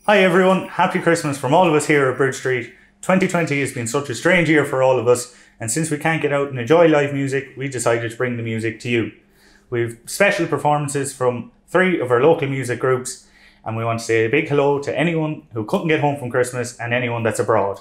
Hi everyone, happy Christmas from all of us here at Bridge Street. 2020 has been such a strange year for all of us, and since we can't get out and enjoy live music, we decided to bring the music to you. We've special performances from 3 of our local music groups, and we want to say a big hello to anyone who couldn't get home from Christmas and anyone that's abroad.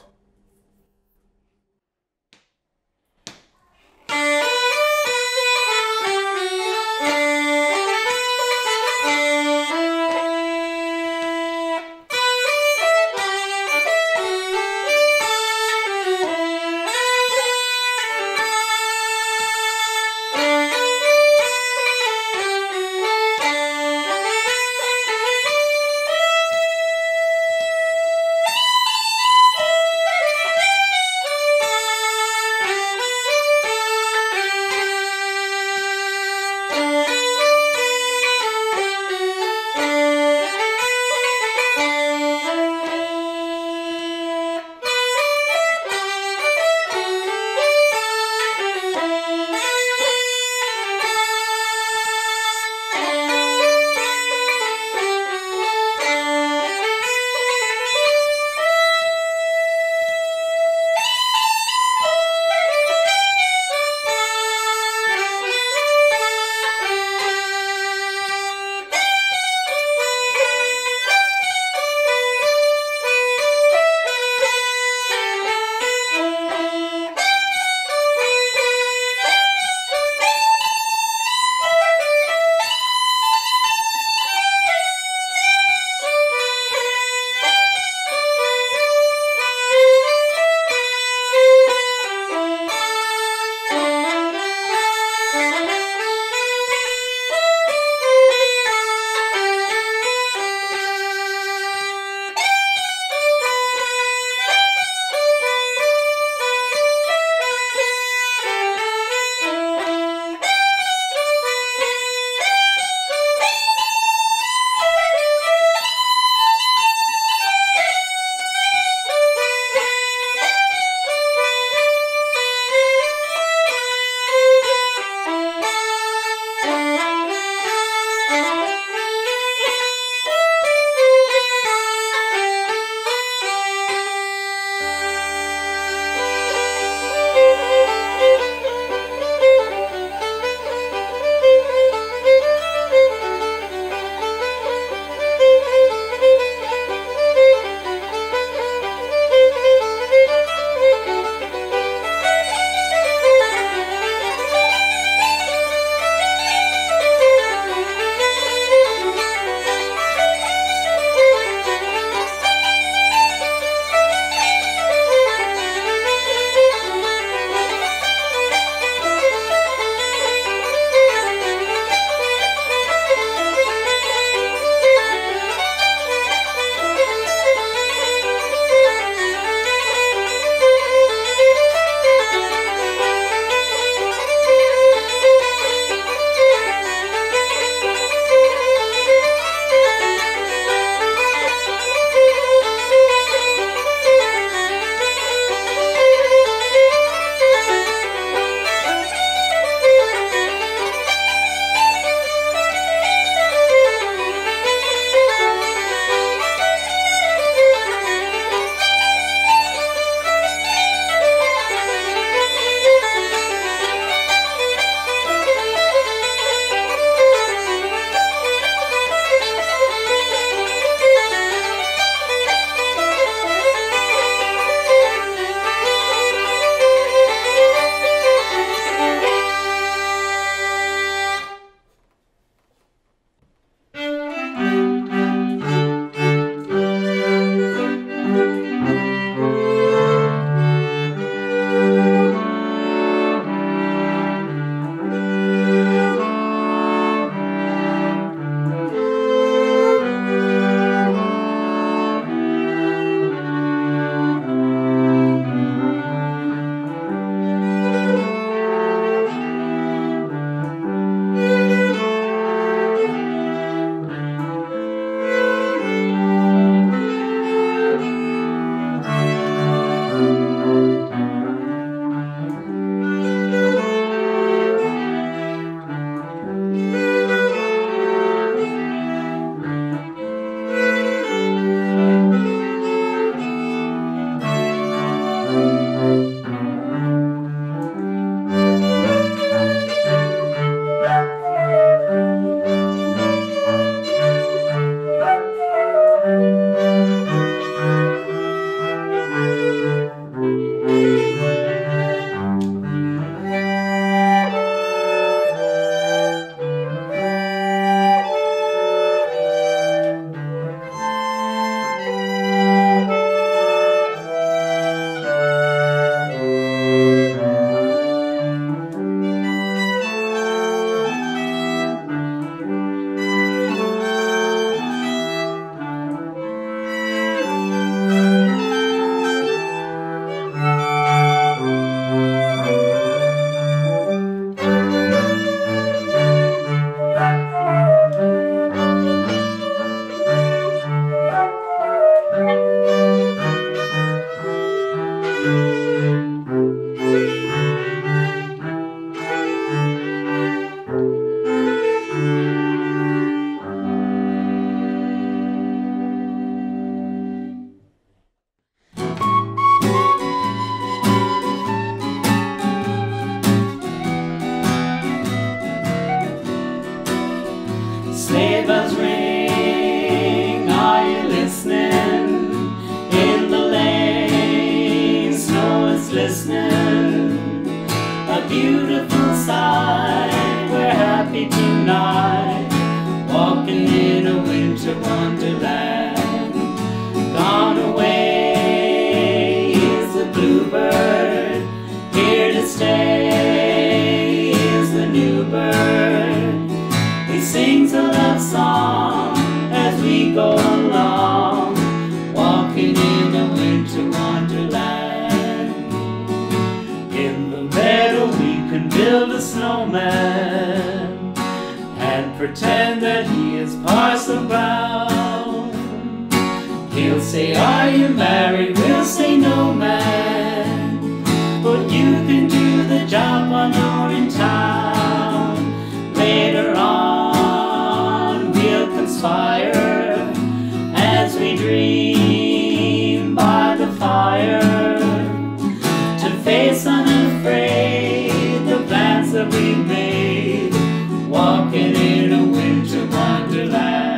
Sleigh bells ring, are you listening? In the lane, snow is glistening. A beautiful sight, we're happy tonight, walking in a winter wonderland. Gone away is the bluebird, here to stay is the new bird. He sings a love song as we go along, walking in a winter wonderland. In the meadow we can build a snowman and pretend that he is Parson Brown. He'll say, are you married? We'll say, no, man, but you can do the job while you're in town. Later on we'll conspire as we dream by the fire, to face unafraid the plans that we made, walking in a winter wonderland.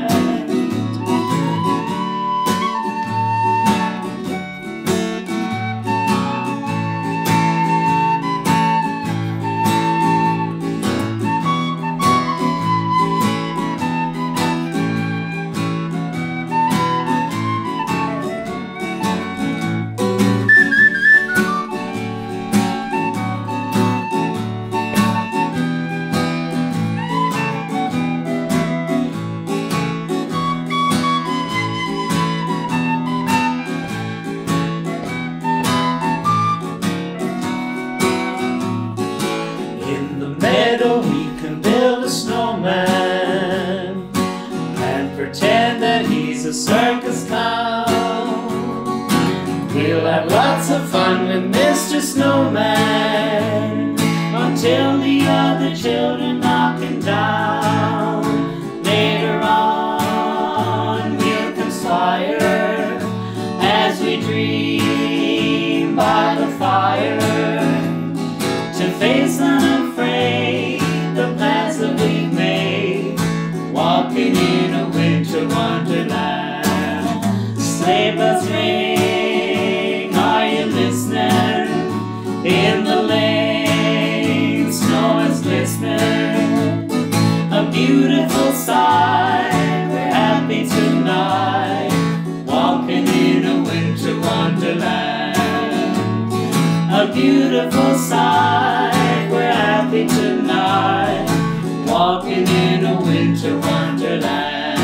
We can build a snowman and pretend that he's a circus clown. We'll have lots of fun with Mr. Snowman until the other children knock him down. Later on we'll conspire as we dream by the fire, to face unafraid the plans that we've made, walking in a winter wonderland. Sleigh bells ring, are you listening? In the lane, snow is glistening. A beautiful sight, we're happy tonight, walking in a winter wonderland. A beautiful sight, we're happy tonight, walking in a winter wonderland.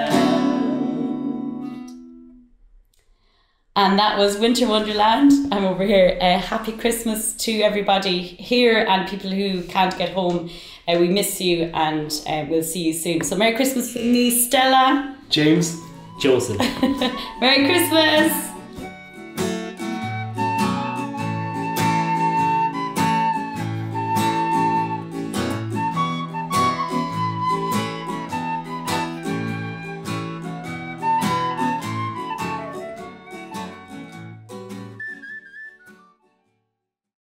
And that was Winter Wonderland. I'm over here. Happy Christmas to everybody here and people who can't get home. We miss you, and we'll see you soon. So Merry Christmas from me, Stella. James. Joseph. Merry Christmas.